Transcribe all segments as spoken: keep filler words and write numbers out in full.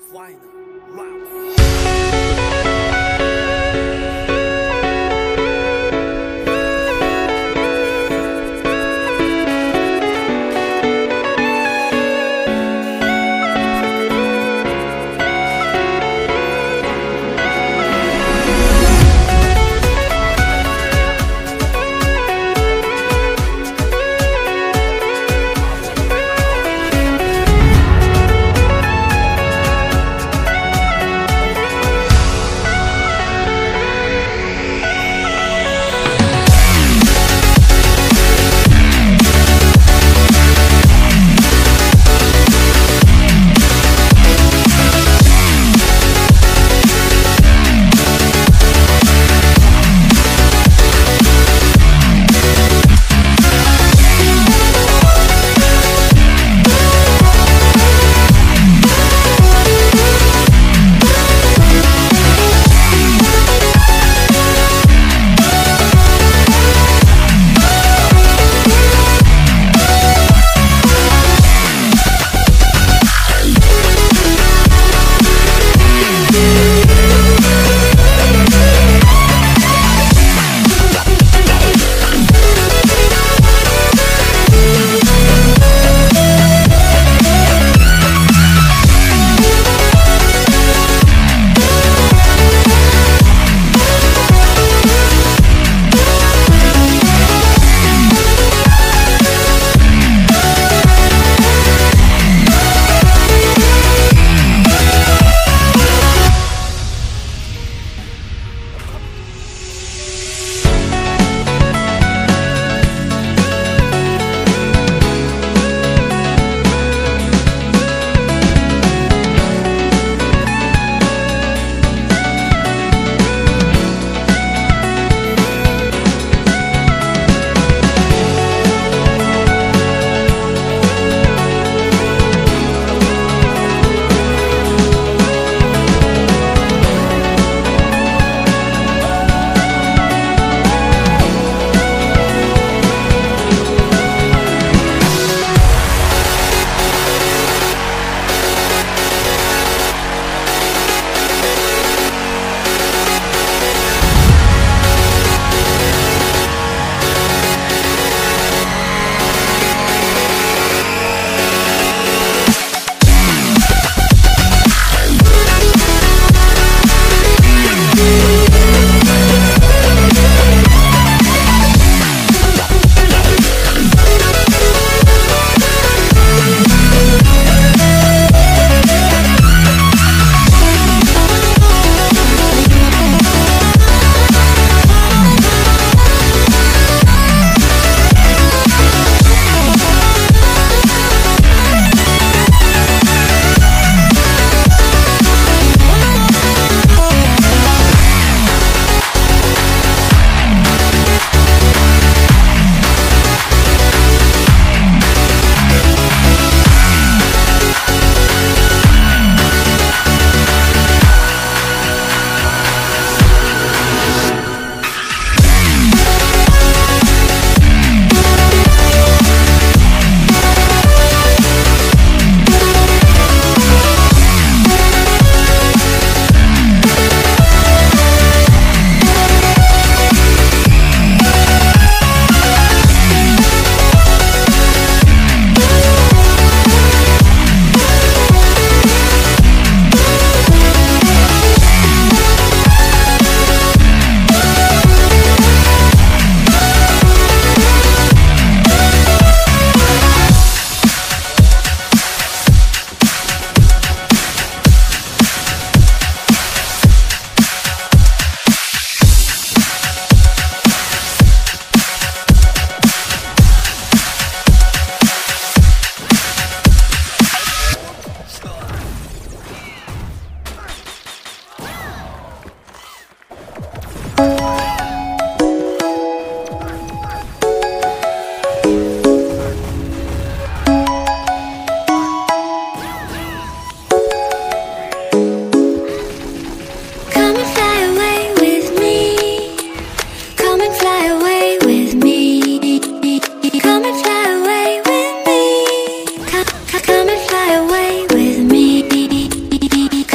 Come and fly away with me.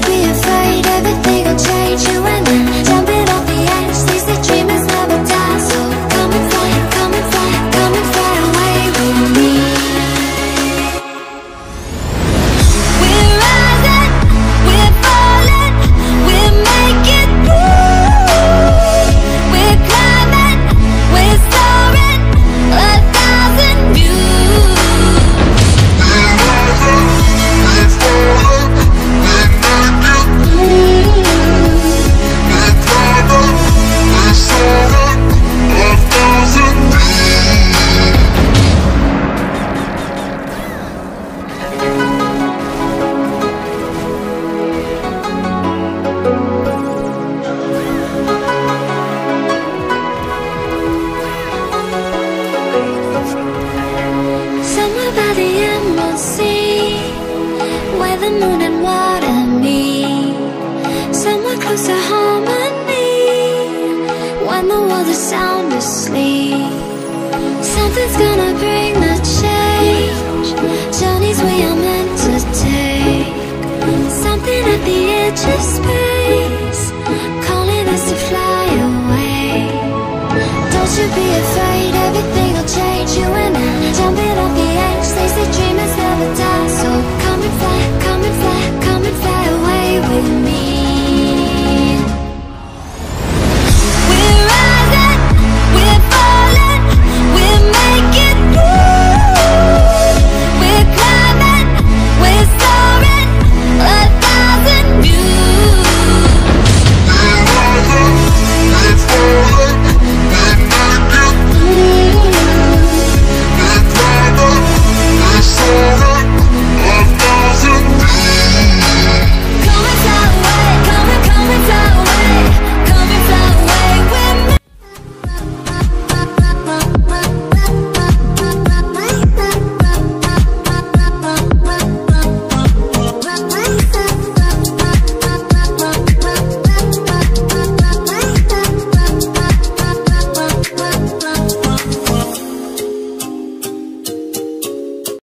be afraid, everything will change. You and I, jumping off the edge. They say dreamers never die, so come and fly, come and fly, come and fly away with me. We're rising, we're falling, we're making through. We're climbing, we're soaring, a thousand views. We're rising, we're falling, we're making through. We're climbing, we're soaring, a thousand views. Somewhere by the emerald sea, where the moon and water meet. Somewhere close to harmony, when the world is sound asleep. Something's gonna bring the change. Journeys we are meant